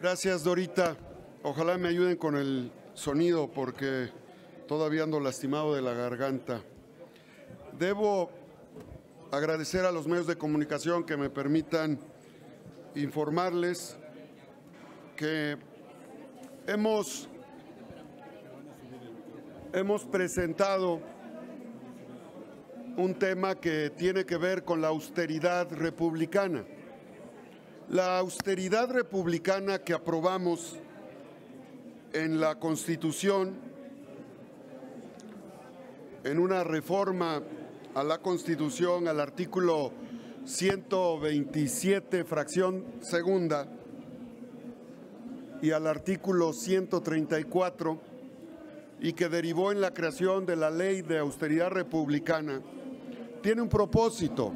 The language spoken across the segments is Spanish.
Gracias, Dorita. Ojalá me ayuden con el sonido porque todavía ando lastimado de la garganta. Debo agradecer a los medios de comunicación que me permitan informarles que hemos presentado un tema que tiene que ver con la austeridad republicana. La austeridad republicana que aprobamos en la Constitución, en una reforma a la Constitución, al artículo 127, fracción segunda, y al artículo 134, y que derivó en la creación de la Ley de Austeridad Republicana, tiene un propósito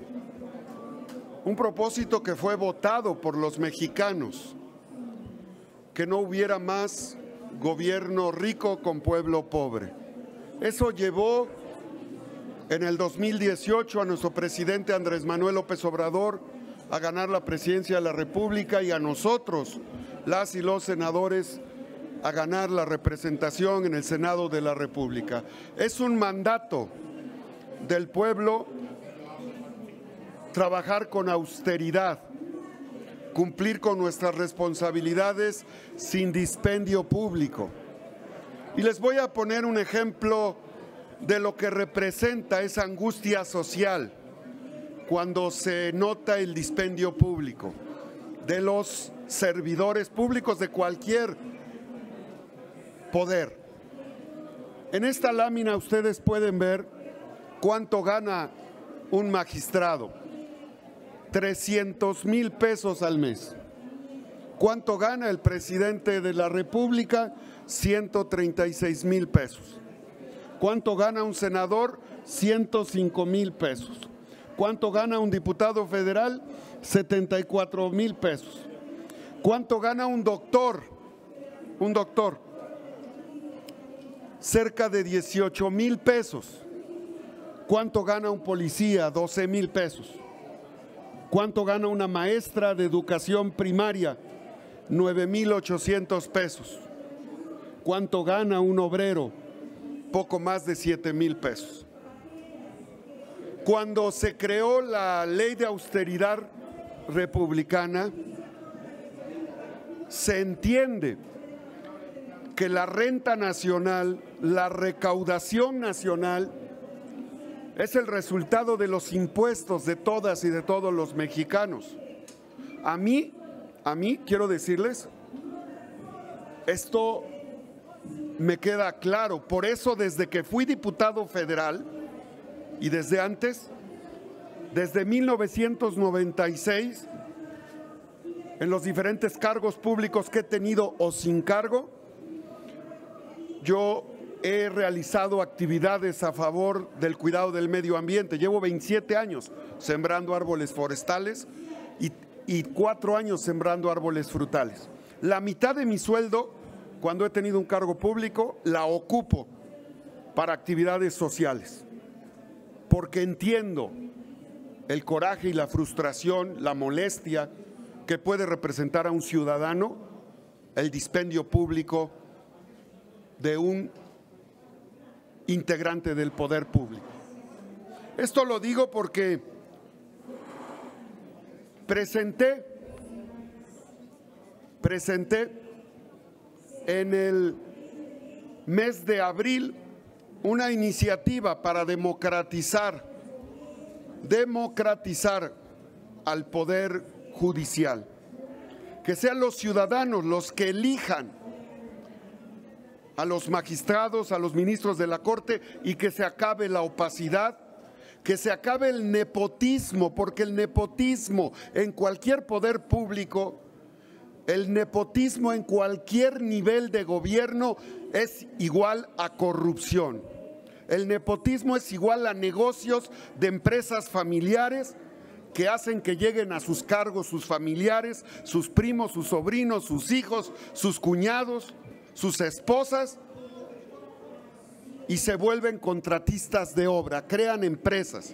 que fue votado por los mexicanos, que no hubiera más gobierno rico con pueblo pobre. Eso llevó en el 2018 a nuestro presidente Andrés Manuel López Obrador a ganar la presidencia de la República y a nosotros, las y los senadores, a ganar la representación en el Senado de la República. Es un mandato del pueblo trabajar con austeridad, cumplir con nuestras responsabilidades sin dispendio público. Y les voy a poner un ejemplo de lo que representa esa angustia social cuando se nota el dispendio público de los servidores públicos de cualquier poder. En esta lámina ustedes pueden ver cuánto gana un magistrado. 300,000 pesos al mes. ¿Cuánto gana el presidente de la República? 136,000 pesos. ¿Cuánto gana un senador? 105,000 pesos. ¿Cuánto gana un diputado federal? 74,000 pesos. ¿Cuánto gana un doctor? Cerca de 18,000 pesos. ¿Cuánto gana un policía? 12,000 pesos. ¿Cuánto gana una maestra de educación primaria? 9,800 pesos. ¿Cuánto gana un obrero? Poco más de 7,000 pesos. Cuando se creó la Ley de Austeridad Republicana, se entiende que la renta nacional, la recaudación nacional, es el resultado de los impuestos de todas y de todos los mexicanos. A mí, quiero decirles, esto me queda claro. Por eso, desde que fui diputado federal y desde antes, desde 1996, en los diferentes cargos públicos que he tenido o sin cargo, yo he realizado actividades a favor del cuidado del medio ambiente. Llevo 27 años sembrando árboles forestales y 4 años sembrando árboles frutales. La mitad de mi sueldo, cuando he tenido un cargo público, la ocupo para actividades sociales, porque entiendo el coraje y la frustración, la molestia que puede representar a un ciudadano el dispendio público de un integrante del poder público. Esto lo digo porque presenté en el mes de abril una iniciativa para democratizar al poder judicial, que sean los ciudadanos los que elijan a los magistrados, a los ministros de la Corte, y que se acabe la opacidad, que se acabe el nepotismo, porque el nepotismo en cualquier poder público, el nepotismo en cualquier nivel de gobierno es igual a corrupción. El nepotismo es igual a negocios de empresas familiares que hacen que lleguen a sus cargos sus familiares, sus primos, sus sobrinos, sus hijos, sus cuñados, sus esposas, y se vuelven contratistas de obra, crean empresas.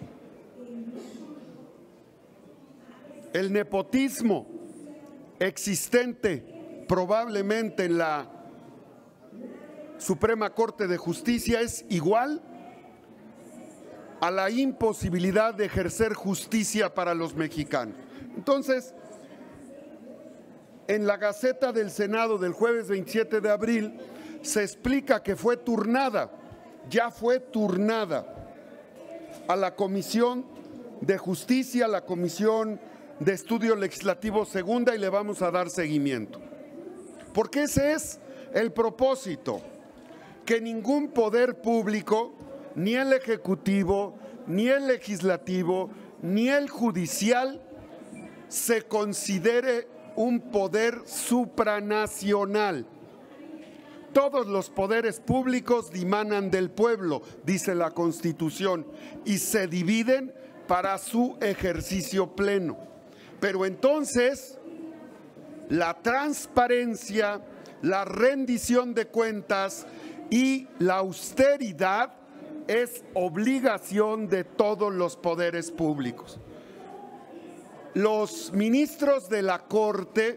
El nepotismo existente probablemente en la Suprema Corte de Justicia es igual a la imposibilidad de ejercer justicia para los mexicanos. Entonces, en la Gaceta del Senado del jueves 27 de abril se explica que fue turnada, ya fue turnada a la Comisión de Justicia, a la Comisión de Estudio Legislativo Segunda, y le vamos a dar seguimiento. Porque ese es el propósito, que ningún poder público, ni el Ejecutivo, ni el Legislativo, ni el Judicial, se considere un poder supranacional. Todos los poderes públicos dimanan del pueblo, dice la Constitución, y se dividen para su ejercicio pleno. Pero entonces, la transparencia, la rendición de cuentas y la austeridad es obligación de todos los poderes públicos. Los ministros de la Corte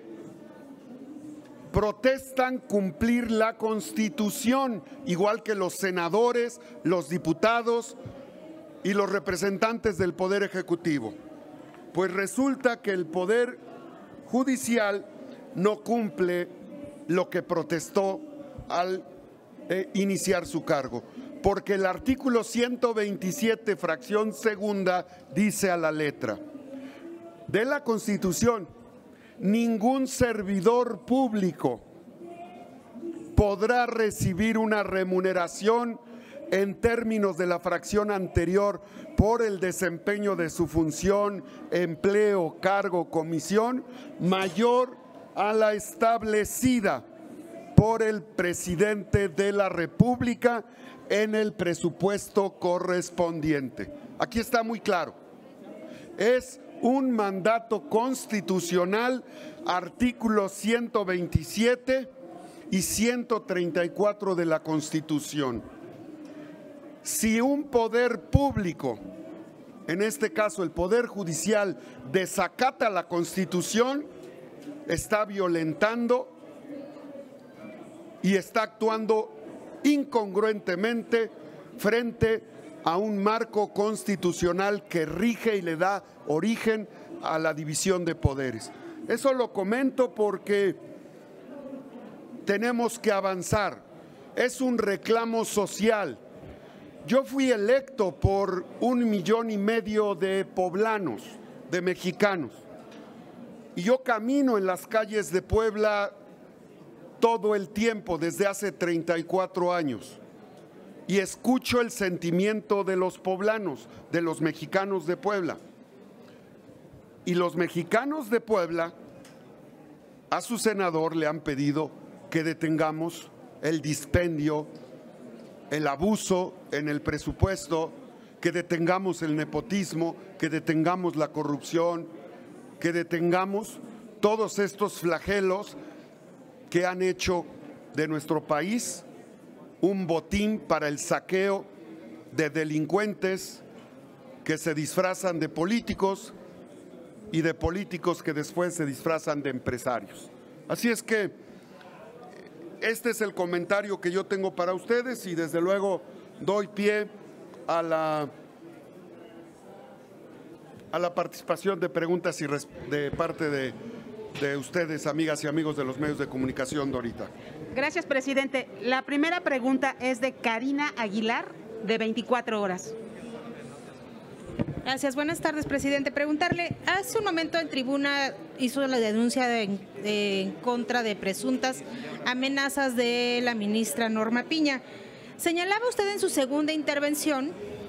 protestan cumplir la Constitución, igual que los senadores, los diputados y los representantes del Poder Ejecutivo. Pues resulta que el Poder Judicial no cumple lo que protestó al iniciar su cargo, porque el artículo 127, fracción segunda, dice a la letra de la Constitución: ningún servidor público podrá recibir una remuneración en términos de la fracción anterior por el desempeño de su función, empleo, cargo, comisión mayor a la establecida por el presidente de la República en el presupuesto correspondiente. Aquí está muy claro. Es un mandato constitucional, artículos 127 y 134 de la Constitución. Si un poder público, en este caso el Poder Judicial, desacata la Constitución, está violentando y está actuando incongruentemente frente a un marco constitucional que rige y le da origen a la división de poderes. Eso lo comento porque tenemos que avanzar. Es un reclamo social. Yo fui electo por 1,5 millones de poblanos, de mexicanos, y yo camino en las calles de Puebla todo el tiempo, desde hace 34 años, y escucho el sentimiento de los poblanos, de los mexicanos de Puebla. Y los mexicanos de Puebla a su senador le han pedido que detengamos el dispendio, el abuso en el presupuesto, que detengamos el nepotismo, que detengamos la corrupción, que detengamos todos estos flagelos que han hecho de nuestro país un botín para el saqueo de delincuentes que se disfrazan de políticos y de políticos que después se disfrazan de empresarios. Así es que este es el comentario que yo tengo para ustedes, y desde luego doy pie a la participación de preguntas y de parte de ustedes, amigas y amigos de los medios de comunicación, Dorita. Gracias, presidente. La primera pregunta es de Karina Aguilar, de 24 horas. Gracias. Buenas tardes, presidente. Preguntarle, hace un momento en tribuna hizo la denuncia en contra de presuntas amenazas de la ministra Norma Piña. Señalaba usted en su segunda intervención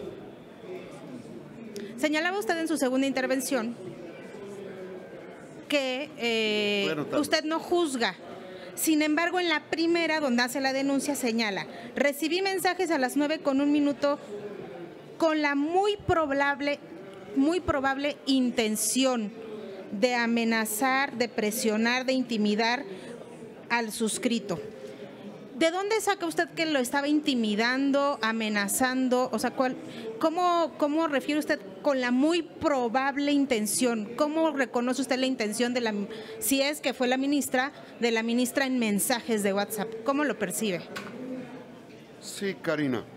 que usted no juzga. Sin embargo, en la primera, donde hace la denuncia, señala: recibí mensajes a las 9:01 con la muy probable intención de amenazar, de presionar, de intimidar al suscrito. ¿De dónde saca usted que lo estaba intimidando, amenazando? O sea, ¿cómo refiere usted con la muy probable intención? ¿Cómo reconoce usted la intención de si es que fue la ministra en mensajes de WhatsApp? ¿Cómo lo percibe? Sí, Karina.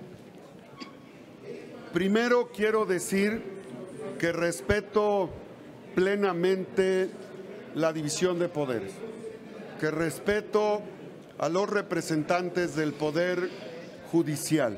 Primero quiero decir que respeto plenamente la división de poderes, que respeto a los representantes del Poder Judicial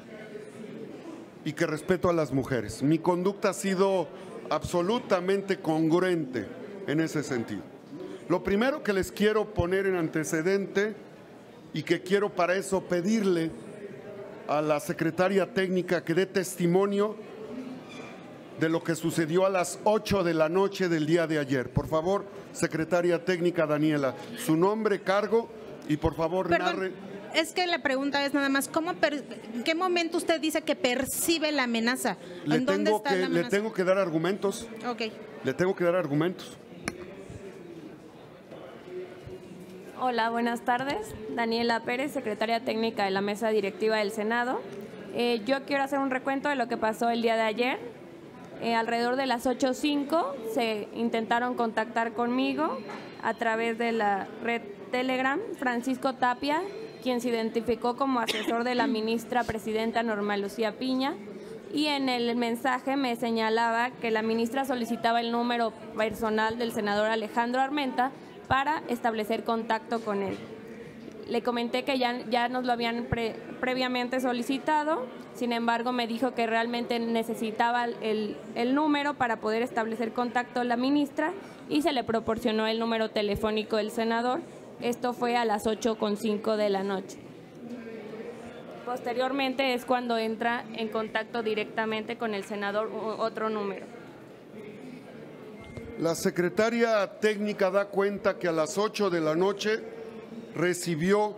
y que respeto a las mujeres. Mi conducta ha sido absolutamente congruente en ese sentido. Lo primero que les quiero poner en antecedente y que quiero para eso pedirle a la secretaria técnica que dé testimonio de lo que sucedió a las 8 de la noche del día de ayer. Por favor, secretaria técnica Daniela, su nombre, cargo y por favor narre. Es que la pregunta es nada más, ¿en qué momento usted dice que percibe la amenaza? ¿Dónde está la amenaza? Le tengo que dar argumentos. Ok. Le tengo que dar argumentos. Hola, buenas tardes. Daniela Pérez, secretaria técnica de la Mesa Directiva del Senado. Yo quiero hacer un recuento de lo que pasó el día de ayer. Alrededor de las 8:05 se intentaron contactar conmigo a través de la red Telegram, Francisco Tapia, quien se identificó como asesor de la ministra presidenta Norma Lucía Piña, y en el mensaje me señalaba que la ministra solicitaba el número personal del senador Alejandro Armenta para establecer contacto con él. Le comenté que ya nos lo habían previamente solicitado, sin embargo me dijo que realmente necesitaba el número para poder establecer contacto la ministra y se le proporcionó el número telefónico del senador. Esto fue a las 8:05 de la noche. Posteriormente es cuando entra en contacto directamente con el senador otro número. La secretaria técnica da cuenta que a las 8 de la noche recibió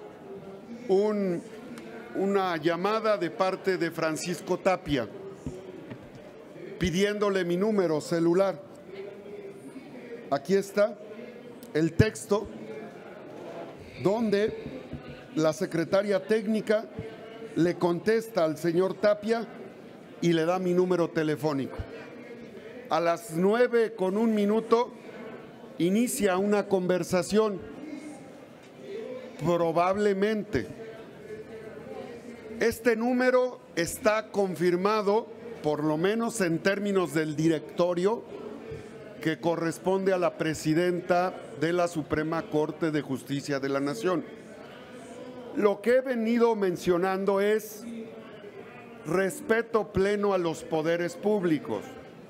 una llamada de parte de Francisco Tapia pidiéndole mi número celular. Aquí está el texto donde la secretaria técnica le contesta al señor Tapia y le da mi número telefónico. A las 9:01 inicia una conversación. Probablemente este número está confirmado, por lo menos en términos del directorio, que corresponde a la presidenta de la Suprema Corte de Justicia de la Nación. Lo que he venido mencionando es respeto pleno a los poderes públicos.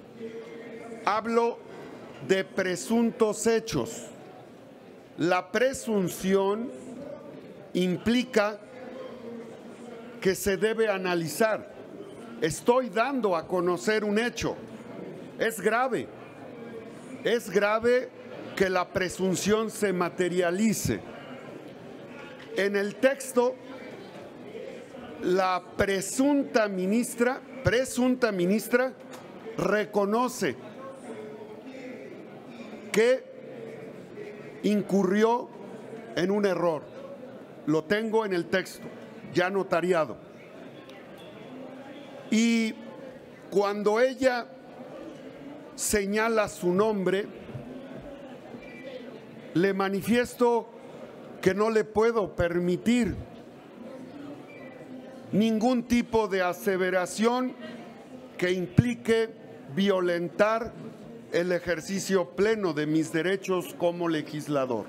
Hablo de presuntos hechos. La presunción implica que se debe analizar. Estoy dando a conocer un hecho. Es grave. Es grave que la presunción se materialice. En el texto, la presunta ministra reconoce que incurrió en un error. Lo tengo en el texto, ya notariado. Y cuando ella señala su nombre, le manifiesto que no le puedo permitir ningún tipo de aseveración que implique violentar el ejercicio pleno de mis derechos como legislador.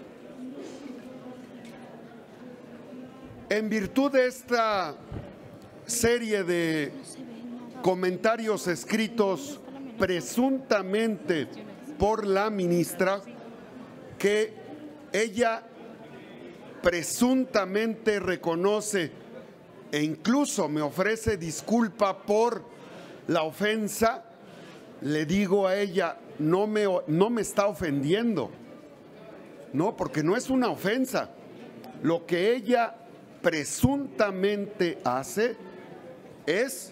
En virtud de esta serie de comentarios escritos presuntamente por la ministra, que ella presuntamente reconoce e incluso me ofrece disculpa por la ofensa, le digo a ella, no me está ofendiendo, no, porque no es una ofensa. Lo que ella presuntamente hace es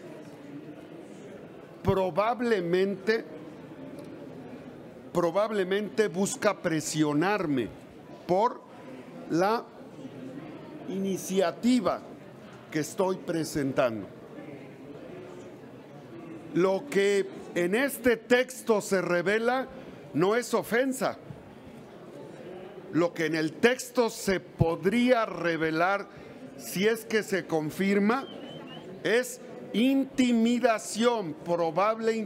probablemente busca presionarme por la iniciativa que estoy presentando. Lo que en este texto se revela no es ofensa. Lo que en el texto se podría revelar, si es que se confirma, es intimidación, probable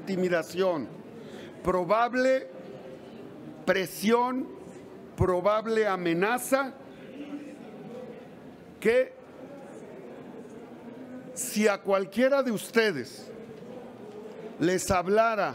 presión, probable amenaza, que si a cualquiera de ustedes les hablara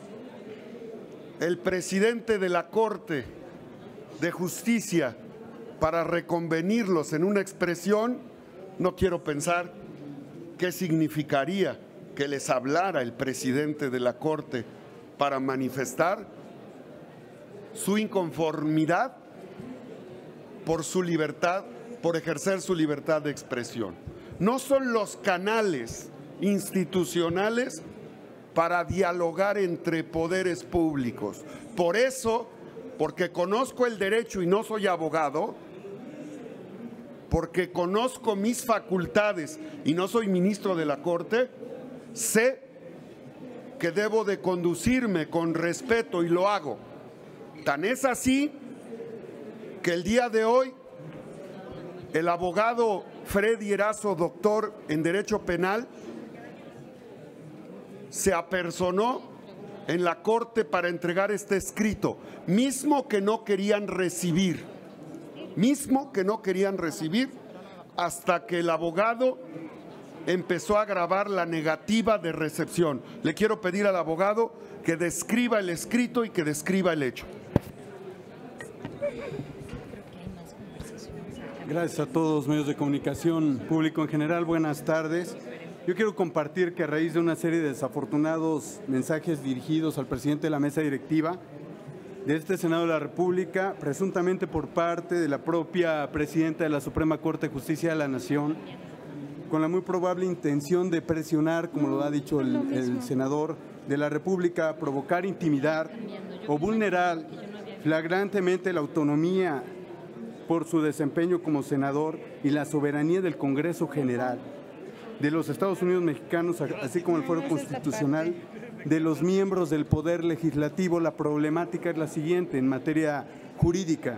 el presidente de la Corte de Justicia para reconvenirlos en una expresión, no quiero pensar qué significaría que les hablara el presidente de la Corte para manifestar su inconformidad por su libertad, por ejercer su libertad de expresión. No son los canales institucionales para dialogar entre poderes públicos. Por eso, porque conozco el derecho y no soy abogado, porque conozco mis facultades y no soy ministro de la Corte, sé que debo de conducirme con respeto y lo hago. Tan es así que el día de hoy el abogado Freddy Erazo, doctor en Derecho Penal, se apersonó en la Corte para entregar este escrito, mismo que no querían recibir, hasta que el abogado empezó a grabar la negativa de recepción. Le quiero pedir al abogado que describa el escrito y que describa el hecho. Gracias a todos los medios de comunicación, público en general, buenas tardes. Yo quiero compartir que a raíz de una serie de desafortunados mensajes dirigidos al presidente de la mesa directiva de este Senado de la República, presuntamente por parte de la propia presidenta de la Suprema Corte de Justicia de la Nación, con la muy probable intención de presionar, como lo ha dicho el senador de la República, provocar, intimidar o vulnerar flagrantemente la autonomía por su desempeño como senador y la soberanía del Congreso General de los Estados Unidos mexicanos, así como el fuero constitucional de los miembros del Poder Legislativo. La problemática es la siguiente en materia jurídica.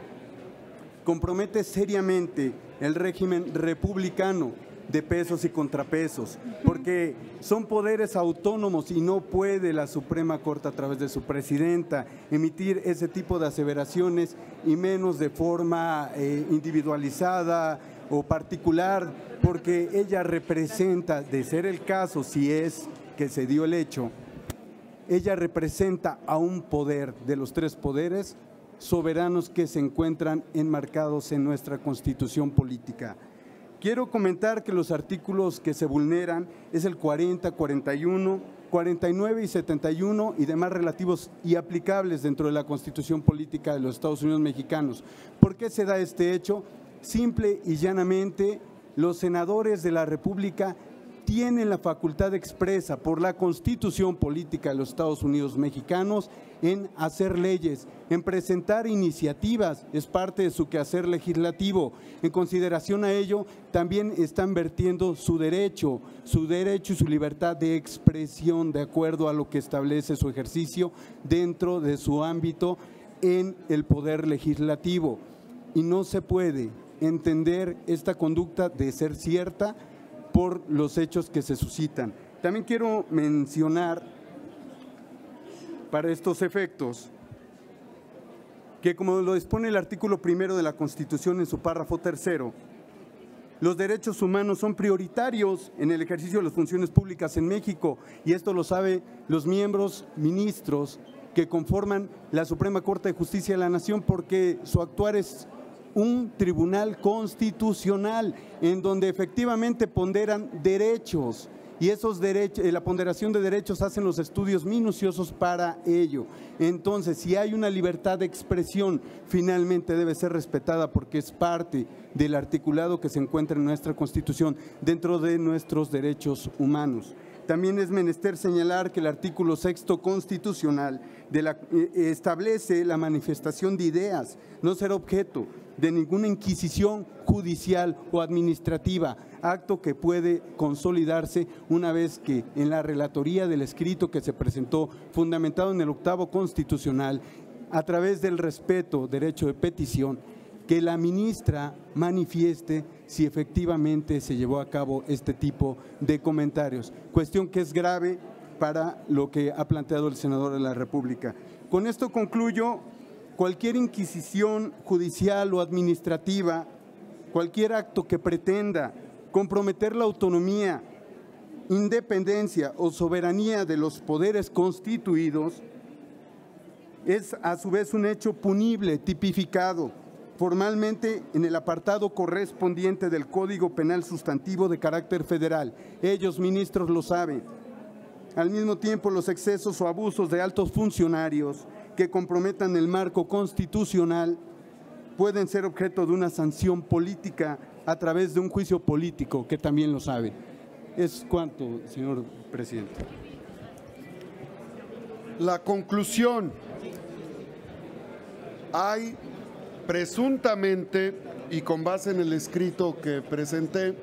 Compromete seriamente el régimen republicano de pesos y contrapesos, porque son poderes autónomos y no puede la Suprema Corte, a través de su presidenta, emitir ese tipo de aseveraciones, y menos de forma individualizada o particular, porque ella representa, de ser el caso, si es que se dio el hecho, ella representa a un poder de los tres poderes soberanos que se encuentran enmarcados en nuestra Constitución política. Quiero comentar que los artículos que se vulneran es el 40, 41, 49 y 71 y demás relativos y aplicables dentro de la Constitución política de los Estados Unidos mexicanos. ¿Por qué se da este hecho? Simple y llanamente, los senadores de la República tienen la facultad expresa por la Constitución política de los Estados Unidos mexicanos en hacer leyes, en presentar iniciativas, es parte de su quehacer legislativo. En consideración a ello, también están vertiendo su derecho y su libertad de expresión de acuerdo a lo que establece su ejercicio dentro de su ámbito en el Poder Legislativo. Y no se puede entender esta conducta de ser cierta por los hechos que se suscitan. También quiero mencionar para estos efectos que, como lo dispone el artículo 1 de la Constitución en su párrafo 3º, los derechos humanos son prioritarios en el ejercicio de las funciones públicas en México, y esto lo saben los miembros ministros que conforman la Suprema Corte de Justicia de la Nación, porque su actuar es un tribunal constitucional en donde efectivamente ponderan derechos, y esos derechos, la ponderación de derechos, hacen los estudios minuciosos para ello. Entonces, si hay una libertad de expresión, finalmente debe ser respetada porque es parte del articulado que se encuentra en nuestra Constitución dentro de nuestros derechos humanos. También es menester señalar que el artículo 6º constitucional establece la manifestación de ideas, no será objeto de ninguna inquisición judicial o administrativa, acto que puede consolidarse una vez que en la relatoría del escrito que se presentó, fundamentado en el 8º constitucional, a través del respeto, derecho de petición, que la ministra manifieste si efectivamente se llevó a cabo este tipo de comentarios, cuestión que es grave para lo que ha planteado el senador de la República. Con esto concluyo. Cualquier inquisición judicial o administrativa, cualquier acto que pretenda comprometer la autonomía, independencia o soberanía de los poderes constituidos es a su vez un hecho punible, tipificado formalmente en el apartado correspondiente del Código Penal Sustantivo de carácter federal. Ellos, ministros, lo saben. Al mismo tiempo, los excesos o abusos de altos funcionarios que comprometan el marco constitucional pueden ser objeto de una sanción política a través de un juicio político, que también lo sabe. Es cuanto, señor presidente. La conclusión. Hay presuntamente, y con base en el escrito que presenté,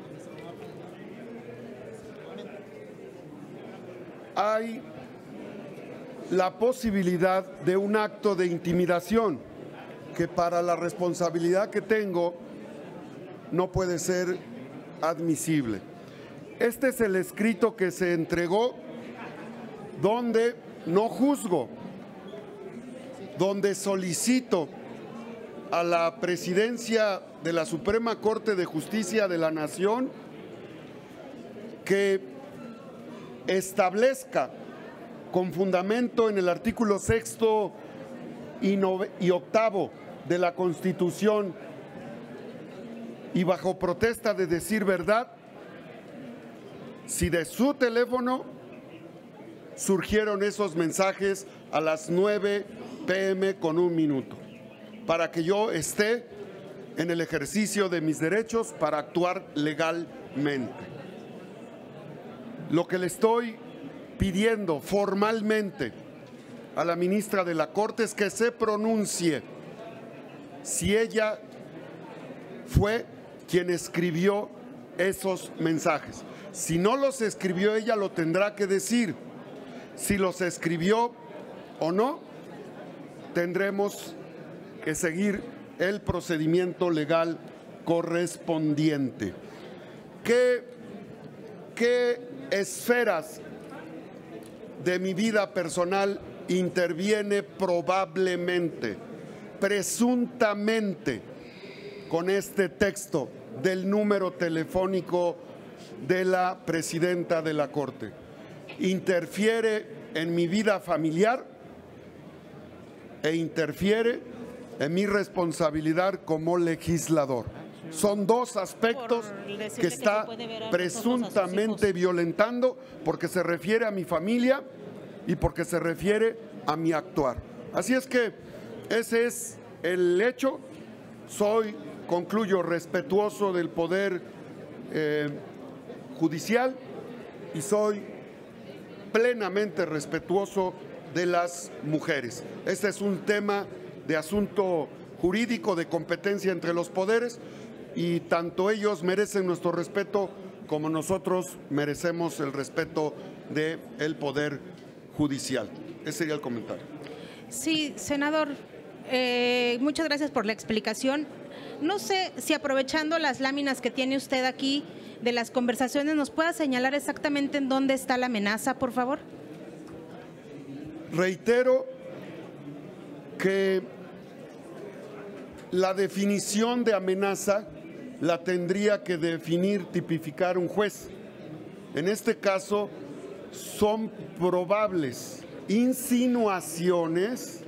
hay la posibilidad de un acto de intimidación que para la responsabilidad que tengo no puede ser admisible. Este es el escrito que se entregó, donde no juzgo, donde solicito a la Presidencia de la Suprema Corte de Justicia de la Nación que establezca con fundamento en el artículo 6º y 8º de la Constitución y bajo protesta de decir verdad, si de su teléfono surgieron esos mensajes a las 9 p.m. con 1 minuto, para que yo esté en el ejercicio de mis derechos para actuar legalmente. Lo que le estoy pidiendo formalmente a la ministra de la Corte es que se pronuncie si ella fue quien escribió esos mensajes. Si no los escribió ella, lo tendrá que decir. Si los escribió o no, tendremos que seguir el procedimiento legal correspondiente. ¿Qué esferas de mi vida personal interviene probablemente, presuntamente, con este texto del número telefónico de la presidenta de la Corte? Interfiere en mi vida familiar e interfiere en mi responsabilidad como legislador. Son dos aspectos que está presuntamente violentando, porque se refiere a mi familia y porque se refiere a mi actuar. Así es que ese es el hecho. Concluyo, respetuoso del Poder Judicial y soy plenamente respetuoso de las mujeres. Este es un tema de asunto jurídico, de competencia entre los poderes, y tanto ellos merecen nuestro respeto como nosotros merecemos el respeto del Poder Judicial. Ese sería el comentario. Sí, senador, muchas gracias por la explicación. No sé si, aprovechando las láminas que tiene usted aquí de las conversaciones, nos pueda señalar exactamente en dónde está la amenaza, por favor. Reitero que la definición de amenaza la tendría que definir, tipificar un juez. En este caso, son probables insinuaciones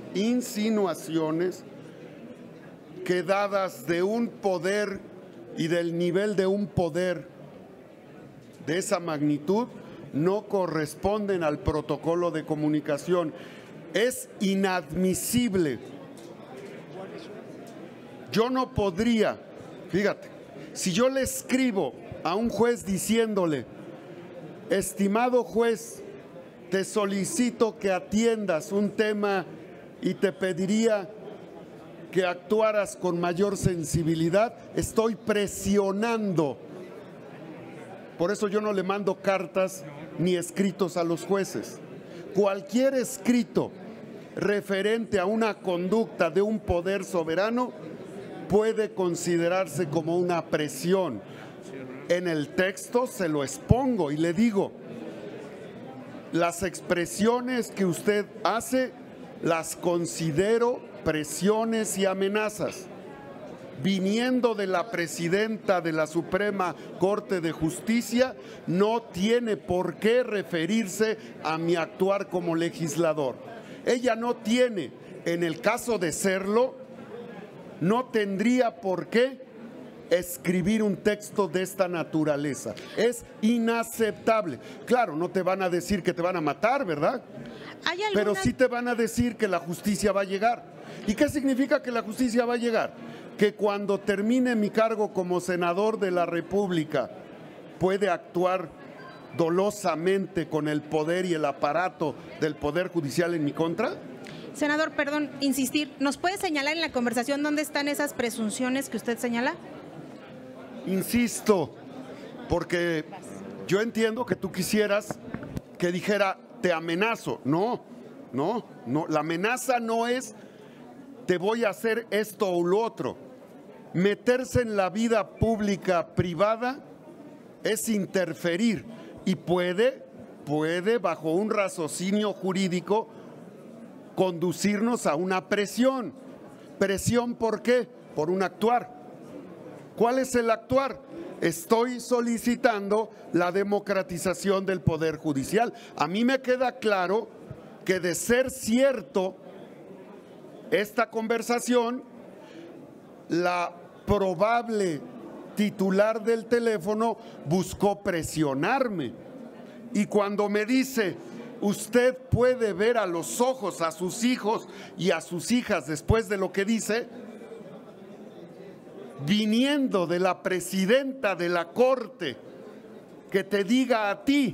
que, dadas de un poder y del nivel de un poder de esa magnitud, no corresponden al protocolo de comunicación. Es inadmisible. Yo no podría, fíjate, si yo le escribo a un juez diciéndole, estimado juez, te solicito que atiendas un tema y te pediría que actuaras con mayor sensibilidad. Estoy presionando. Por eso yo no le mando cartas ni escritos a los jueces. Cualquier escrito referente a una conducta de un poder soberano puede considerarse como una presión. En el texto se lo expongo y le digo, las expresiones que usted hace las considero presiones y amenazas. Viniendo de la presidenta de la Suprema Corte de Justicia, no tiene por qué referirse a mi actuar como legislador. Ella no tiene, en el caso de serlo, no tendría por qué escribir un texto de esta naturaleza. Es inaceptable. Claro, no te van a decir que te van a matar, ¿verdad? Pero sí te van a decir que la justicia va a llegar. ¿Y qué significa que la justicia va a llegar? Que cuando termine mi cargo como senador de la República puede actuar dolosamente con el poder y el aparato del Poder Judicial en mi contra. Senador, perdón, insistir, ¿nos puede señalar en la conversación dónde están esas presunciones que usted señala? Insisto, porque yo entiendo que tú quisieras que dijera te amenazo. No, la amenaza no es te voy a hacer esto o lo otro. Meterse en la vida pública privada es interferir y puede bajo un raciocinio jurídico conducirnos a una presión. ¿Presión por qué? Por un actuar. ¿Cuál es el actuar? Estoy solicitando la democratización del Poder Judicial. A mí me queda claro que de ser cierto esta conversación, la probable titular del teléfono buscó presionarme. Y cuando me dice, usted puede ver a los ojos a sus hijos y a sus hijas después de lo que dice, viniendo de la presidenta de la Corte, que te diga a ti,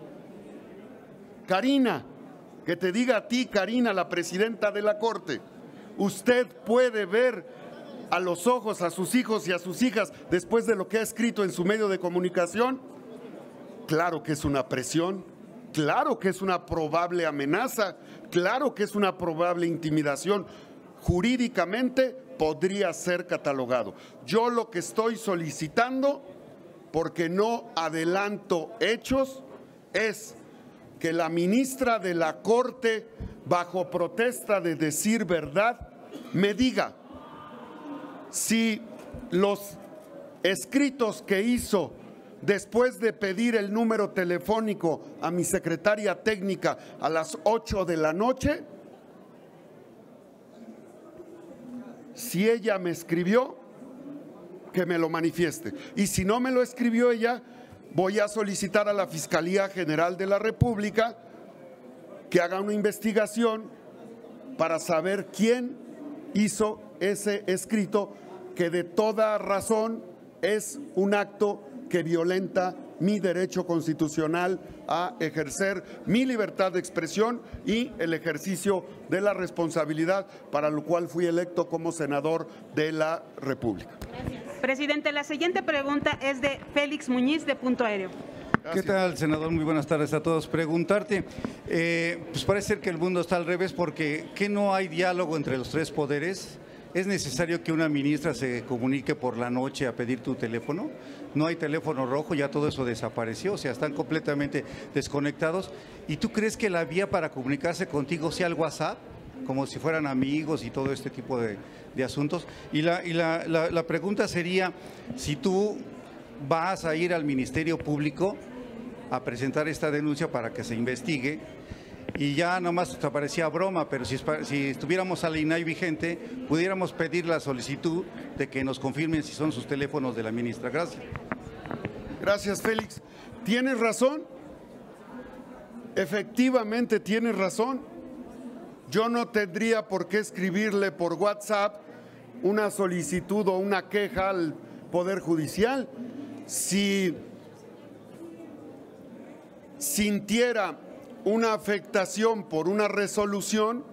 Karina, que te diga a ti, Karina, la presidenta de la Corte, usted puede ver a los ojos a sus hijos y a sus hijas después de lo que ha escrito en su medio de comunicación. Claro que es una presión, claro que es una probable amenaza, claro que es una probable intimidación. Jurídicamente podría ser catalogado. Yo lo que estoy solicitando, porque no adelanto hechos, es que la ministra de la Corte, bajo protesta de decir verdad, me diga si los escritos que hizo después de pedir el número telefónico a mi secretaria técnica a las 8 de la noche, si ella me escribió, que me lo manifieste. Y si no me lo escribió ella, voy a solicitar a la Fiscalía General de la República que haga una investigación para saber quién hizo ese escrito, que de toda razón es un acto que violenta mi derecho constitucional a ejercer mi libertad de expresión y el ejercicio de la responsabilidad para lo cual fui electo como senador de la República. Presidente, la siguiente pregunta es de Félix Muñiz, de Punto Aéreo. ¿Qué tal, senador? Muy buenas tardes a todos. Preguntarte, pues parece ser que el mundo está al revés, porque ¿qué no hay diálogo entre los tres poderes? ¿Es necesario que una ministra se comunique por la noche a pedir tu teléfono? No hay teléfono rojo, ya todo eso desapareció, o sea, están completamente desconectados. ¿Y tú crees que la vía para comunicarse contigo sea el WhatsApp? Como si fueran amigos y todo este tipo de asuntos. Y la pregunta sería, si tú vas a ir al Ministerio Público a presentar esta denuncia para que se investigue, y ya nomás te parecía broma, pero si estuviéramos al INAI vigente, pudiéramos pedir la solicitud de que nos confirmen si son sus teléfonos de la ministra. Gracias. Gracias, Félix. ¿Tienes razón? Efectivamente tienes razón. Yo no tendría por qué escribirle por WhatsApp una solicitud o una queja al Poder Judicial. Si sintiera una afectación por una resolución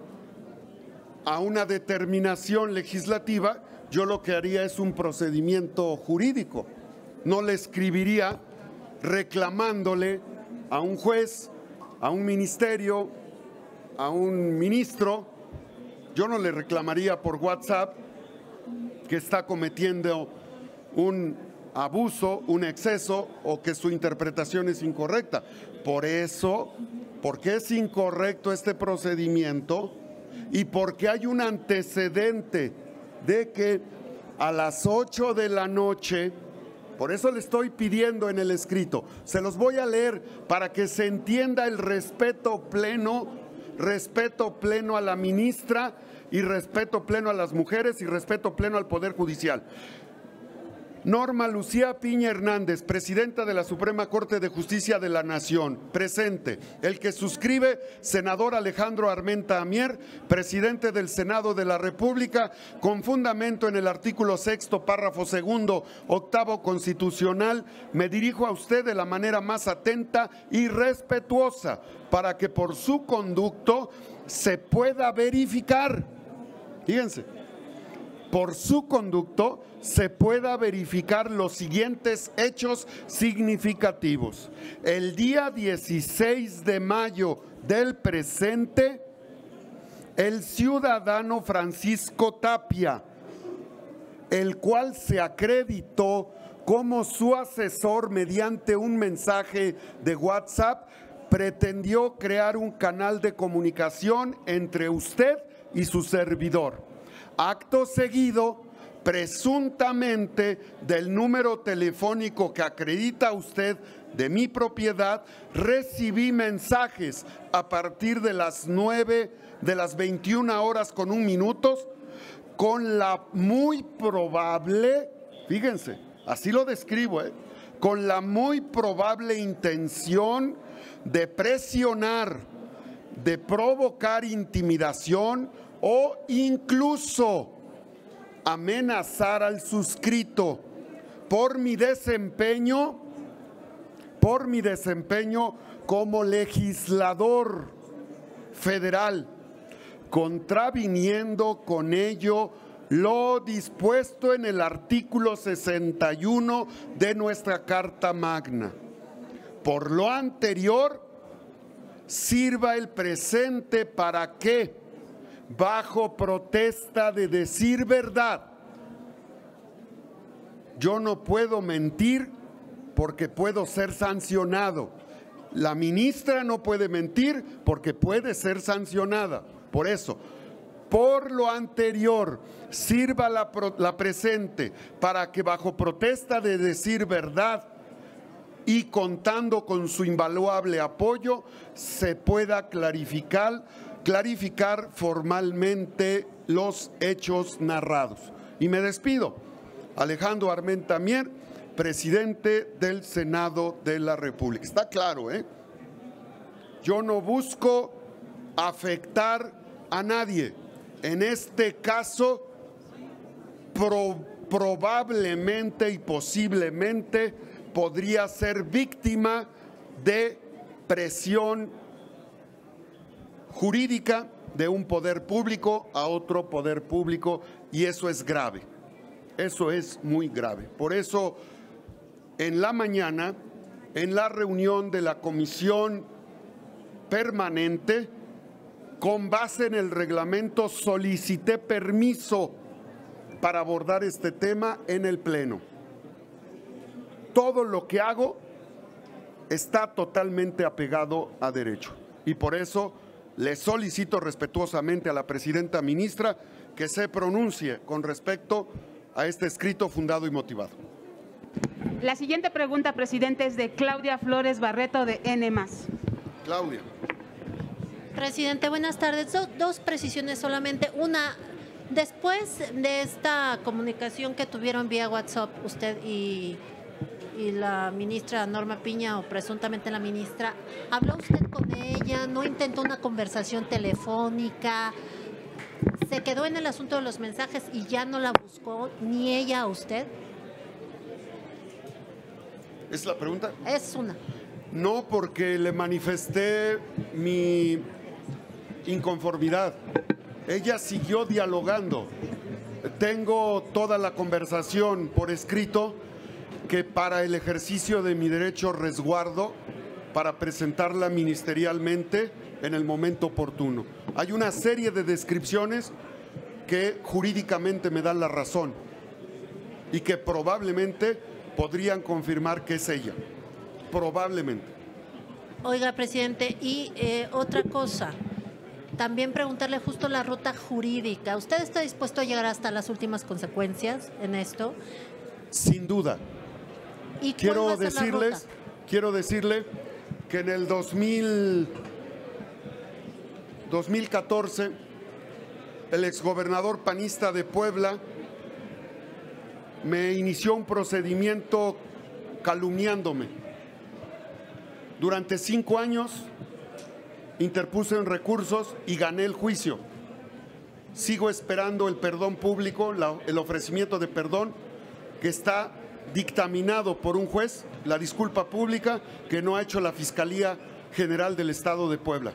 a una determinación legislativa, yo lo que haría es un procedimiento jurídico. No le escribiría reclamándole a un juez, a un ministerio, a un ministro. Yo no le reclamaría por WhatsApp que está cometiendo un abuso, un exceso o que su interpretación es incorrecta. Por eso, porque es incorrecto este procedimiento y porque hay un antecedente de que a las 8 de la noche, por eso le estoy pidiendo en el escrito, se los voy a leer para que se entienda el respeto pleno a la ministra y respeto pleno a las mujeres y respeto pleno al Poder Judicial. Norma Lucía Piña Hernández, presidenta de la Suprema Corte de Justicia de la Nación, presente. El que suscribe, senador Alejandro Armenta Mier, presidente del Senado de la República, con fundamento en el artículo 6º, párrafo 2º, 8º constitucional, me dirijo a usted de la manera más atenta y respetuosa para que por su conducto se pueda verificar. Fíjense. Por su conducto se pueda verificar los siguientes hechos significativos. El día 16 de mayo del presente, el ciudadano Francisco Tapia, el cual se acreditó como su asesor mediante un mensaje de WhatsApp, pretendió crear un canal de comunicación entre usted y su servidor. Acto seguido, presuntamente del número telefónico que acredita usted de mi propiedad, recibí mensajes a partir de las 21 horas con 1 minuto, con la muy probable, fíjense, así lo describo, con la muy probable intención de presionar, de provocar intimidación o incluso amenazar al suscrito por mi desempeño como legislador federal, contraviniendo con ello lo dispuesto en el artículo 61 de nuestra Carta Magna. Por lo anterior, sirva el presente para que, bajo protesta de decir verdad, yo no puedo mentir porque puedo ser sancionado. La ministra no puede mentir porque puede ser sancionada. Por eso, por lo anterior, sirva la presente para que bajo protesta de decir verdad y contando con su invaluable apoyo, se pueda clarificar formalmente los hechos narrados. Y me despido. Alejandro Armenta Mier, presidente del Senado de la República. Está claro, ¿eh? Yo no busco afectar a nadie. En este caso, probablemente y posiblemente podría ser víctima de presión jurídica de un poder público a otro poder público, y eso es grave, eso es muy grave. Por eso, en la mañana, en la reunión de la comisión permanente, con base en el reglamento, solicité permiso para abordar este tema en el Pleno. Todo lo que hago está totalmente apegado a derecho, y por eso le solicito respetuosamente a la presidenta ministra que se pronuncie con respecto a este escrito fundado y motivado. La siguiente pregunta, presidente, es de Claudia Flores Barreto, de N+. Claudia. Presidente, buenas tardes. Dos precisiones solamente. Una, después de esta comunicación que tuvieron vía WhatsApp usted y la ministra Norma Piña, o presuntamente la ministra, ¿habló usted con ella? ¿No intentó una conversación telefónica? ¿Se quedó en el asunto de los mensajes y ya no la buscó ni ella a usted? ¿Es la pregunta? Es una. No, porque le manifesté mi inconformidad. Ella siguió dialogando. Tengo toda la conversación por escrito, que para el ejercicio de mi derecho resguardo para presentarla ministerialmente en el momento oportuno. Hay una serie de descripciones que jurídicamente me dan la razón y que probablemente podrían confirmar que es ella. Probablemente. Oiga, presidente, y otra cosa, también preguntarle justo la ruta jurídica. ¿Usted está dispuesto a llegar hasta las últimas consecuencias en esto? Sin duda. ¿Y cuál va a ser la ruta? Quiero decirle que en el 2014, el exgobernador panista de Puebla me inició un procedimiento calumniándome. Durante 5 años interpuse en recursos y gané el juicio. Sigo esperando el perdón público, el ofrecimiento de perdón que está dictaminado por un juez, la disculpa pública que no ha hecho la Fiscalía General del Estado de Puebla.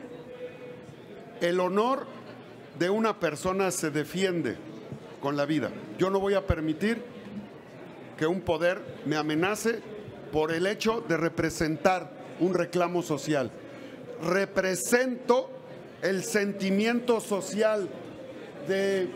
El honor de una persona se defiende con la vida. Yo no voy a permitir que un poder me amenace por el hecho de representar un reclamo social. Represento el sentimiento social de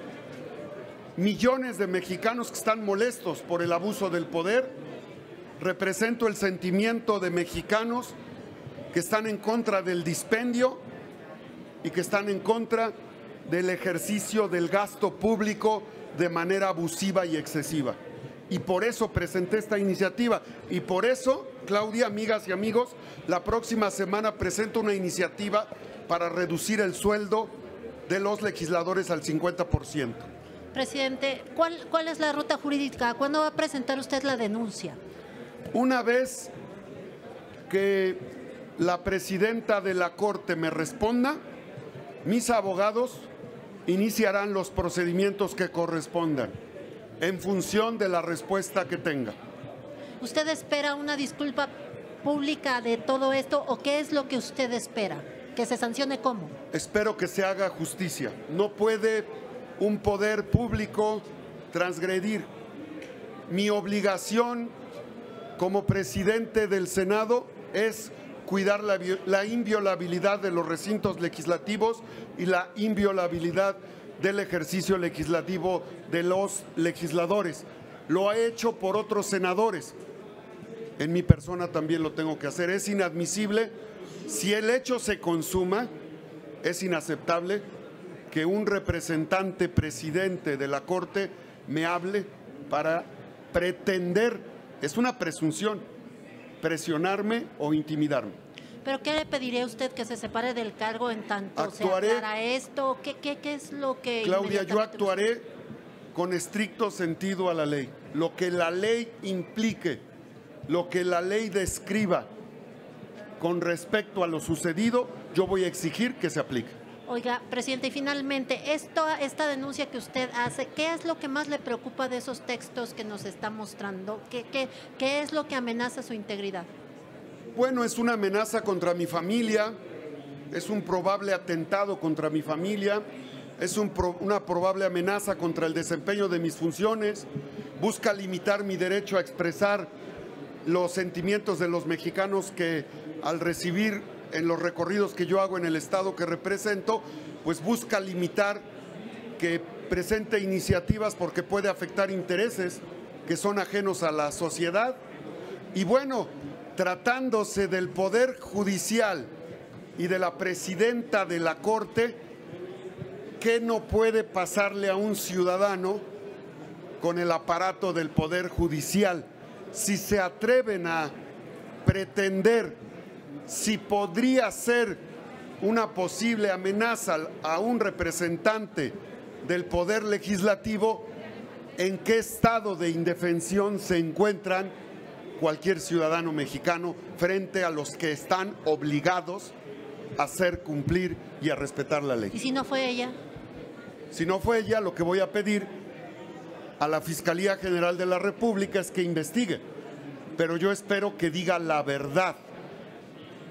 millones de mexicanos que están molestos por el abuso del poder. Represento el sentimiento de mexicanos que están en contra del dispendio y que están en contra del ejercicio del gasto público de manera abusiva y excesiva. Y por eso presenté esta iniciativa. Y por eso, Claudia, amigas y amigos, la próxima semana presento una iniciativa para reducir el sueldo de los legisladores al 50%. Presidente, ¿cuál es la ruta jurídica? ¿Cuándo va a presentar usted la denuncia? Una vez que la presidenta de la Corte me responda, mis abogados iniciarán los procedimientos que correspondan en función de la respuesta que tenga. ¿Usted espera una disculpa pública de todo esto o qué es lo que usted espera? ¿Que se sancione cómo? Espero que se haga justicia. No puede un poder público transgredir. Mi obligación como presidente del Senado es cuidar la inviolabilidad de los recintos legislativos y la inviolabilidad del ejercicio legislativo de los legisladores. Lo ha hecho por otros senadores. En mi persona también lo tengo que hacer. Es inadmisible. Si el hecho se consuma, es inaceptable que un representante presidente de la Corte me hable para pretender, es una presunción, presionarme o intimidarme. ¿Pero qué le pediría a usted? ¿Que se separe del cargo en tanto Actuaré, se aclara esto? ¿Qué es lo que...? Claudia, yo actuaré con estricto sentido a la ley. Lo que la ley implique, lo que la ley describa con respecto a lo sucedido, yo voy a exigir que se aplique. Oiga, presidente, y finalmente, esta denuncia que usted hace, ¿qué es lo que más le preocupa de esos textos que nos está mostrando? ¿Qué es lo que amenaza su integridad? Bueno, es una amenaza contra mi familia, es un probable atentado contra mi familia, es una probable amenaza contra el desempeño de mis funciones, busca limitar mi derecho a expresar los sentimientos de los mexicanos que al recibir en los recorridos que yo hago en el estado que represento, pues busca limitar que presente iniciativas porque puede afectar intereses que son ajenos a la sociedad. Y bueno, tratándose del Poder Judicial y de la presidenta de la Corte, ¿qué no puede pasarle a un ciudadano con el aparato del Poder Judicial? Si se atreven a pretender si podría ser una posible amenaza a un representante del Poder Legislativo, ¿en qué estado de indefensión se encuentran cualquier ciudadano mexicano frente a los que están obligados a hacer cumplir y a respetar la ley? ¿Y si no fue ella? Si no fue ella, lo que voy a pedir a la Fiscalía General de la República es que investigue, pero yo espero que diga la verdad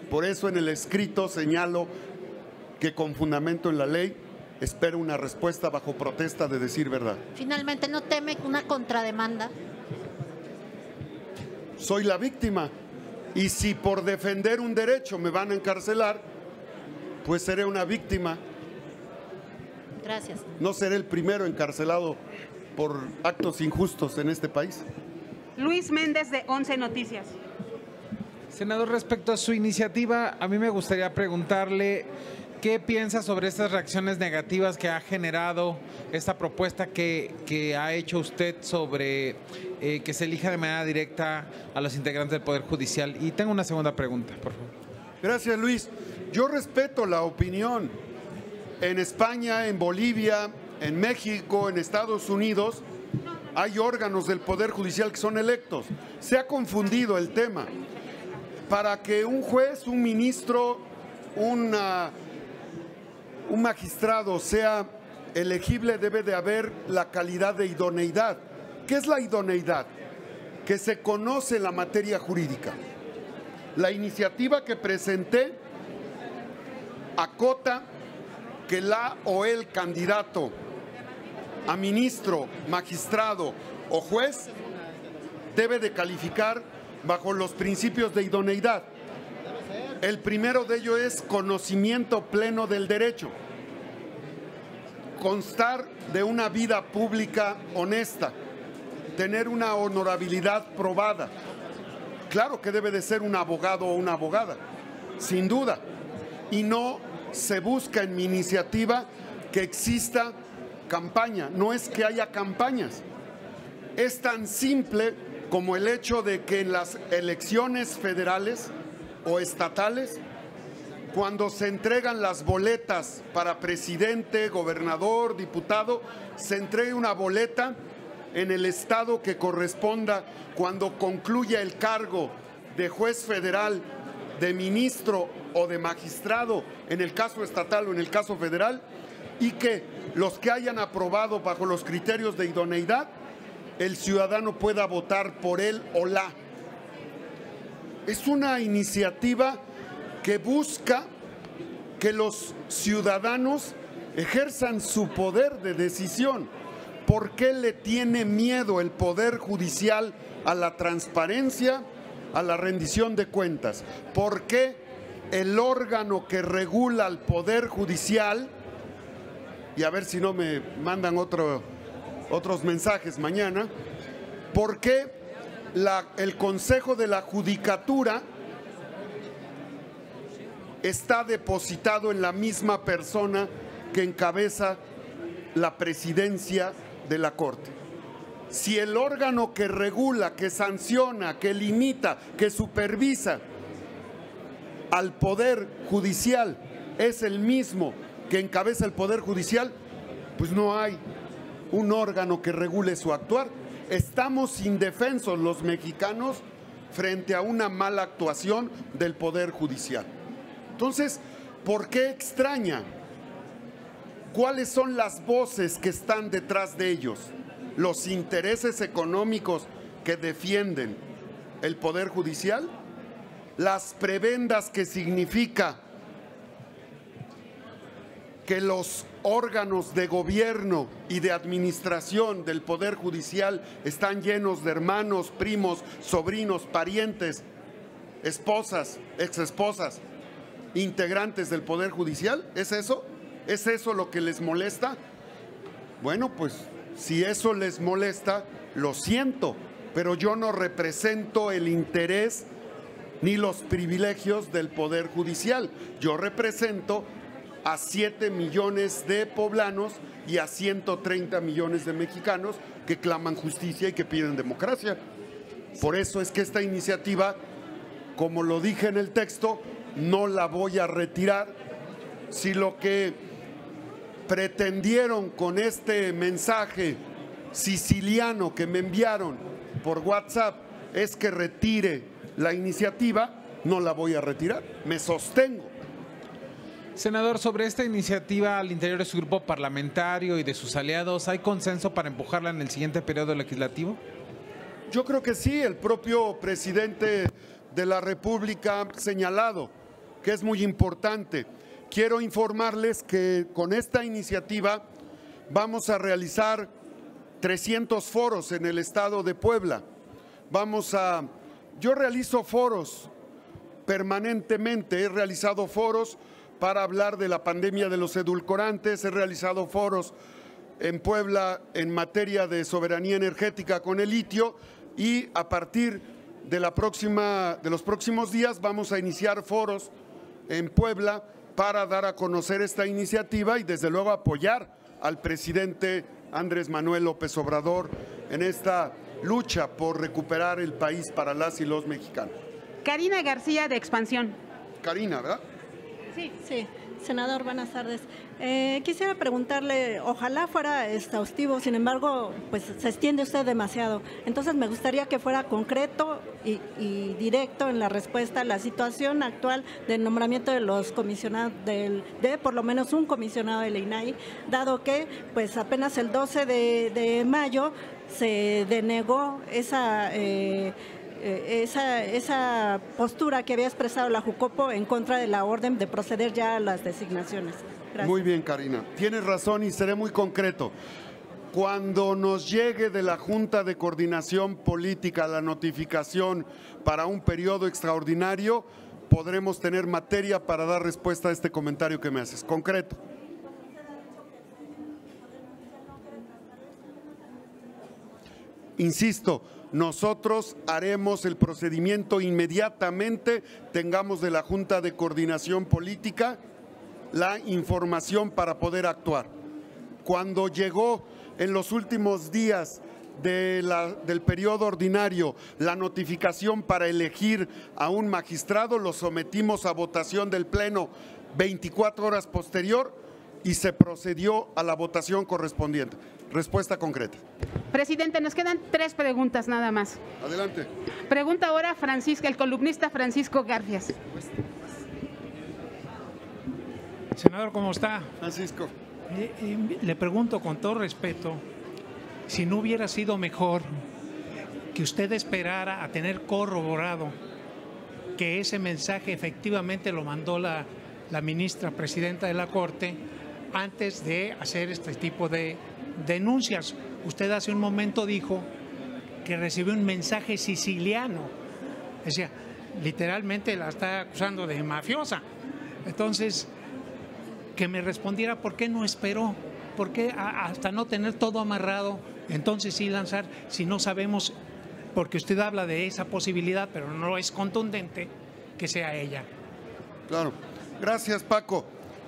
Por eso en el escrito señalo que con fundamento en la ley espero una respuesta bajo protesta de decir verdad. Finalmente, ¿no teme una contrademanda? Soy la víctima y si por defender un derecho me van a encarcelar, pues seré una víctima. Gracias. No seré el primero encarcelado por actos injustos en este país. Luis Méndez, de 11 Noticias. Senador, respecto a su iniciativa, a mí me gustaría preguntarle qué piensa sobre estas reacciones negativas que ha generado esta propuesta que ha hecho usted sobre que se elija de manera directa a los integrantes del Poder Judicial. Y tengo una segunda pregunta, por favor. Gracias, Luis. Yo respeto la opinión. En España, en Bolivia, en México, en Estados Unidos, hay órganos del Poder Judicial que son electos. Se ha confundido el tema. Para que un juez, un ministro, un magistrado sea elegible debe de haber la calidad de idoneidad. ¿Qué es la idoneidad? Que se conoce la materia jurídica. La iniciativa que presenté acota que la o el candidato a ministro, magistrado o juez debe de calificar bajo los principios de idoneidad. El primero de ellos es conocimiento pleno del derecho, constar de una vida pública honesta, tener una honorabilidad probada. Claro que debe de ser un abogado o una abogada, sin duda, y no se busca en mi iniciativa que exista campaña, no es que haya campañas. Es tan simple como el hecho de que en las elecciones federales o estatales, cuando se entregan las boletas para presidente, gobernador, diputado, se entregue una boleta en el estado que corresponda cuando concluya el cargo de juez federal, de ministro o de magistrado, en el caso estatal o en el caso federal, y que los que hayan aprobado bajo los criterios de idoneidad, el ciudadano pueda votar por él o la. Es una iniciativa que busca que los ciudadanos ejerzan su poder de decisión. ¿Por qué le tiene miedo el Poder Judicial a la transparencia, a la rendición de cuentas? ¿Por qué el órgano que regula al Poder Judicial, y a ver si no me mandan otros mensajes mañana, por qué el Consejo de la Judicatura está depositado en la misma persona que encabeza la presidencia de la Corte? Si el órgano que regula, que sanciona, que limita, que supervisa al Poder Judicial es el mismo que encabeza el Poder Judicial, pues no hay un órgano que regule su actuar. Estamos indefensos los mexicanos frente a una mala actuación del Poder Judicial. Entonces, ¿por qué extraña? ¿Cuáles son las voces que están detrás de ellos? ¿Los intereses económicos que defienden el Poder Judicial? ¿Las prebendas que significa que los órganos de gobierno y de administración del Poder Judicial están llenos de hermanos, primos, sobrinos, parientes, esposas, exesposas, integrantes del Poder Judicial? ¿Es eso? ¿Es eso lo que les molesta? Bueno, pues si eso les molesta, lo siento, pero yo no represento el interés ni los privilegios del Poder Judicial. Yo represento a 7 millones de poblanos y a 130 millones de mexicanos que claman justicia y que piden democracia. Por eso es que esta iniciativa, como lo dije en el texto, no la voy a retirar. Si lo que pretendieron con este mensaje siciliano que me enviaron por WhatsApp es que retire la iniciativa, no la voy a retirar, me sostengo. Senador, sobre esta iniciativa al interior de su grupo parlamentario y de sus aliados, ¿hay consenso para empujarla en el siguiente periodo legislativo? Yo creo que sí, el propio presidente de la República ha señalado que es muy importante. Quiero informarles que con esta iniciativa vamos a realizar 300 foros en el estado de Puebla. Yo realizo foros permanentemente, he realizado foros para hablar de la pandemia de los edulcorantes, he realizado foros en Puebla en materia de soberanía energética con el litio y a partir de los próximos días vamos a iniciar foros en Puebla para dar a conocer esta iniciativa y desde luego apoyar al presidente Andrés Manuel López Obrador en esta lucha por recuperar el país para las y los mexicanos. Karina García, de Expansión. Karina, ¿verdad? Sí, senador, buenas tardes. Quisiera preguntarle, ojalá fuera exhaustivo, sin embargo, pues se extiende usted demasiado. Entonces me gustaría que fuera concreto y directo en la respuesta a la situación actual del nombramiento de los comisionados, de por lo menos un comisionado del INAI, dado que pues apenas el 12 de mayo se denegó esa postura que había expresado la Jucopo en contra de la orden de proceder ya a las designaciones. Gracias. Muy bien, Karina. Tienes razón y seré muy concreto. Cuando nos llegue de la Junta de Coordinación Política la notificación para un periodo extraordinario, podremos tener materia para dar respuesta a este comentario que me haces. Concreto. Insisto, nosotros haremos el procedimiento inmediatamente, tengamos de la Junta de Coordinación Política la información para poder actuar. Cuando llegó en los últimos días del periodo ordinario la notificación para elegir a un magistrado, lo sometimos a votación del Pleno 24 horas posterior y se procedió a la votación correspondiente. Respuesta concreta. Presidente, nos quedan 3 preguntas nada más. Adelante. Pregunta ahora el columnista Francisco Garfias. Senador, ¿cómo está? Francisco. Le pregunto con todo respeto, si no hubiera sido mejor que usted esperara a tener corroborado que ese mensaje efectivamente lo mandó la ministra presidenta de la Corte antes de hacer este tipo de denuncias. Usted hace un momento dijo que recibió un mensaje siciliano. Decía, literalmente la está acusando de mafiosa. Entonces, que me respondiera por qué no esperó, por qué hasta no tener todo amarrado, entonces sí lanzar, si no sabemos, porque usted habla de esa posibilidad, pero no es contundente, que sea ella. Claro. Gracias, Paco.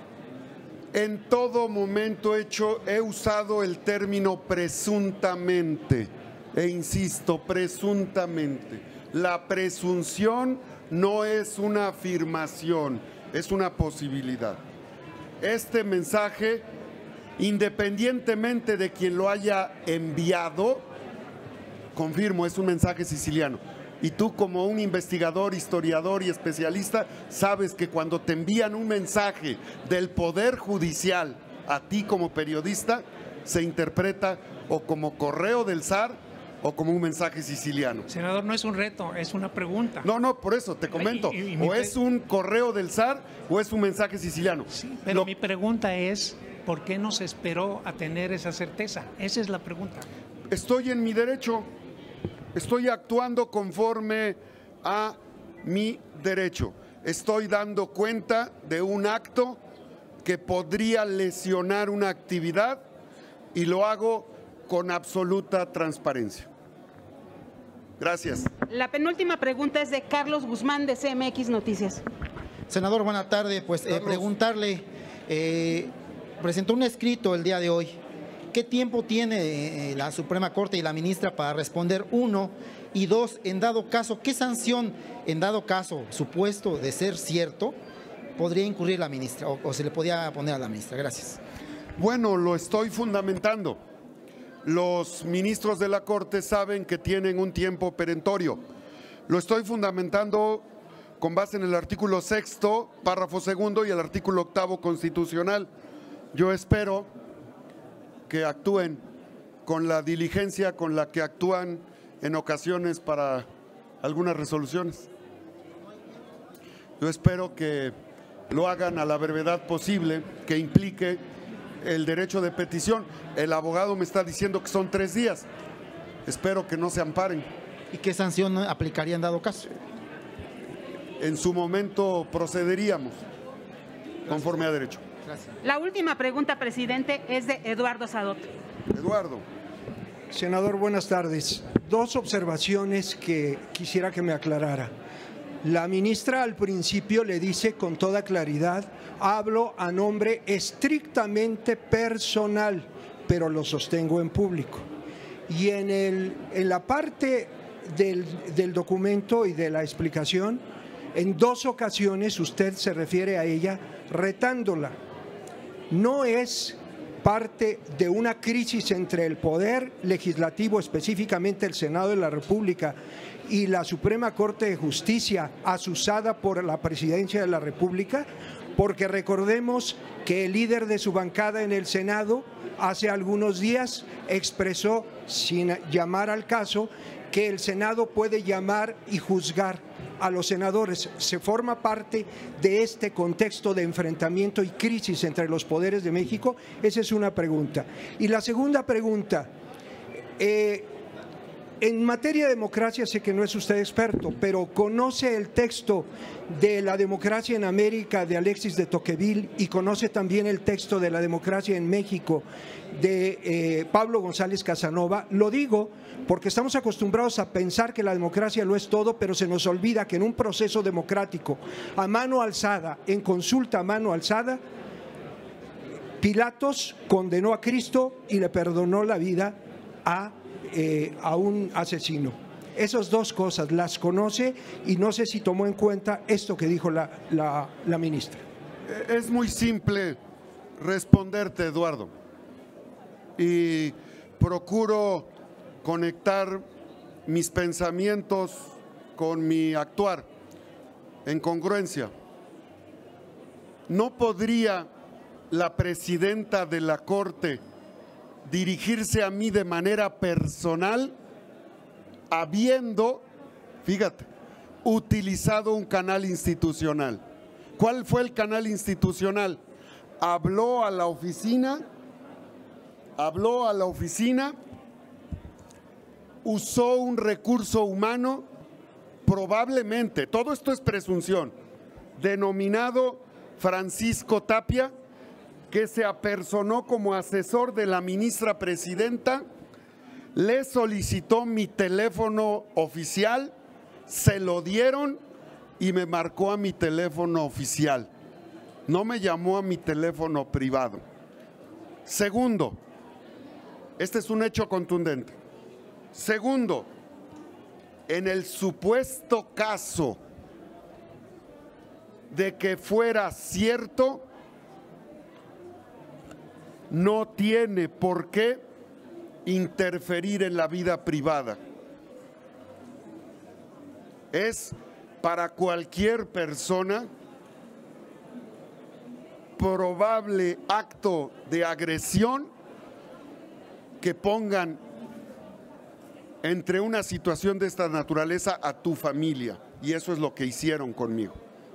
En todo momento he usado el término presuntamente, e insisto, presuntamente. La presunción no es una afirmación, es una posibilidad. Este mensaje, independientemente de quien lo haya enviado, confirmo, es un mensaje siciliano. Y tú, como un investigador, historiador y especialista, sabes que cuando te envían un mensaje del Poder Judicial a ti como periodista, se interpreta o como correo del zar o como un mensaje siciliano. Senador, no es un reto, es una pregunta. No, por eso te comento. O es un correo del zar o es un mensaje siciliano. Sí, pero mi pregunta es, ¿por qué no se esperó a tener esa certeza? Esa es la pregunta. Estoy en mi derecho. Estoy actuando conforme a mi derecho. Estoy dando cuenta de un acto que podría lesionar una actividad y lo hago con absoluta transparencia. Gracias. La penúltima pregunta es de Carlos Guzmán, de CMX Noticias. Senador, buena tarde. Pues preguntarle, presentó un escrito el día de hoy. ¿Qué tiempo tiene la Suprema Corte y la ministra para responder? 1, y 2, en dado caso, ¿qué sanción, en dado caso supuesto de ser cierto, podría incurrir la ministra o se le podía poner a la ministra? Gracias. Bueno, lo estoy fundamentando. Los ministros de la Corte saben que tienen un tiempo perentorio. Lo estoy fundamentando con base en el artículo 6º, párrafo 2º y el artículo 8º constitucional. Yo espero que actúen con la diligencia con la que actúan en ocasiones para algunas resoluciones. Yo espero que lo hagan a la brevedad posible, que implique el derecho de petición. El abogado me está diciendo que son 3 días. Espero que no se amparen. ¿Y qué sanción aplicaría en dado caso? En su momento procederíamos conforme a derecho. Gracias. La última pregunta, presidente, es de Eduardo Sadot. Eduardo. Senador, buenas tardes. 2 observaciones que quisiera que me aclarara. La ministra al principio le dice con toda claridad, hablo a nombre estrictamente personal, pero lo sostengo en público. Y en la parte del documento y de la explicación, en 2 ocasiones usted se refiere a ella retándola. No es parte de una crisis entre el Poder Legislativo, específicamente el Senado de la República, y la Suprema Corte de Justicia, azuzada por la Presidencia de la República, porque recordemos que el líder de su bancada en el Senado hace algunos días expresó, sin llamar al caso, que el Senado puede llamar y juzgar a los senadores. Se forma parte de este contexto de enfrentamiento y crisis entre los poderes de México. Esa es una pregunta. Y la segunda pregunta, en materia de democracia sé que no es usted experto, pero ¿conoce el texto de La democracia en América de Alexis de Tocqueville y conoce también el texto de La democracia en México de Pablo González Casanova? Lo digo porque estamos acostumbrados a pensar que la democracia lo es todo, pero se nos olvida que en un proceso democrático a mano alzada, en consulta a mano alzada, Pilatos condenó a Cristo y le perdonó la vida a un asesino. Esas 2 cosas las conoce y no sé si tomó en cuenta esto que dijo la ministra. Es muy simple responderte, Eduardo, y procuro conectar mis pensamientos con mi actuar en congruencia. No podría la presidenta de la Corte dirigirse a mí de manera personal habiendo, fíjate, utilizado un canal institucional. ¿Cuál fue el canal institucional? Habló a la oficina, usó un recurso humano, probablemente, todo esto es presunción, denominado Francisco Tapia, que se apersonó como asesor de la ministra presidenta, le solicitó mi teléfono oficial, se lo dieron y me marcó a mi teléfono oficial. No me llamó a mi teléfono privado. Segundo, este es un hecho contundente. Segundo, en el supuesto caso de que fuera cierto, no tiene por qué interferir en la vida privada. Es para cualquier persona probable acto de agresión que pongan entre una situación de esta naturaleza a tu familia, y eso es lo que hicieron conmigo.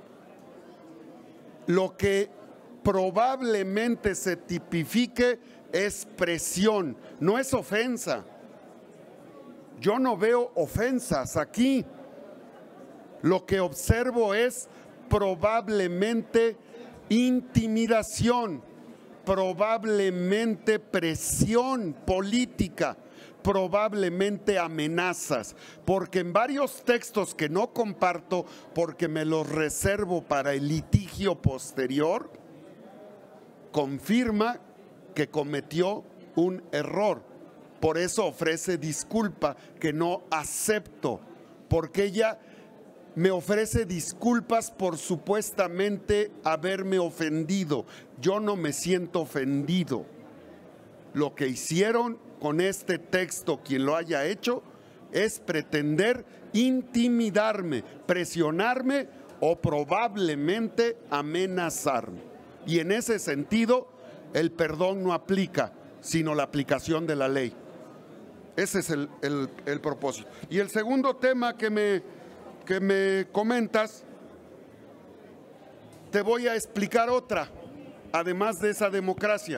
Lo que probablemente se tipifique es presión, no es ofensa. Yo no veo ofensas aquí. Lo que observo es probablemente intimidación, probablemente presión política, probablemente amenazas, porque en varios textos que no comparto porque me los reservo para el litigio posterior, confirma que cometió un error. Por eso ofrece disculpa que no acepto, porque ella me ofrece disculpas por supuestamente haberme ofendido. Yo no me siento ofendido. Lo que hicieron con este texto, quien lo haya hecho, es pretender intimidarme, presionarme o probablemente amenazarme. Y en ese sentido, el perdón no aplica, sino la aplicación de la ley. Ese es el propósito. Y el segundo tema que me comentas te voy a explicar otra, además de esa democracia.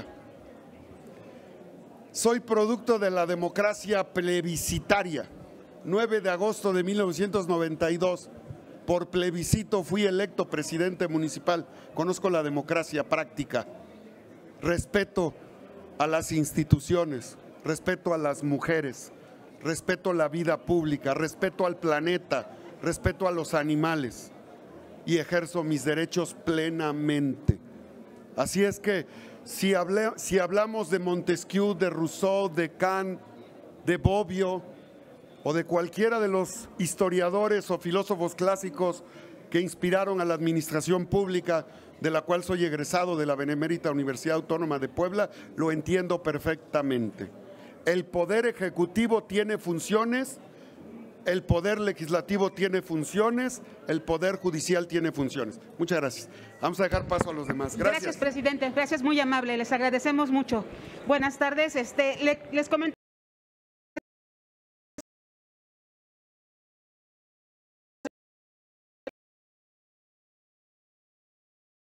Soy producto de la democracia plebiscitaria. 9 de agosto de 1992, por plebiscito fui electo presidente municipal. Conozco la democracia práctica. Respeto a las instituciones, respeto a las mujeres, respeto a la vida pública, respeto al planeta, respeto a los animales y ejerzo mis derechos plenamente. Así es que si hablamos de Montesquieu, de Rousseau, de Kant, de Bobbio o de cualquiera de los historiadores o filósofos clásicos que inspiraron a la administración pública, de la cual soy egresado de la Benemérita Universidad Autónoma de Puebla, lo entiendo perfectamente. El Poder Ejecutivo tiene funciones, el Poder Legislativo tiene funciones, el Poder Judicial tiene funciones. Muchas gracias. Vamos a dejar paso a los demás. Gracias. Gracias, presidente. Gracias, muy amable. Les agradecemos mucho. Buenas tardes. Les comento.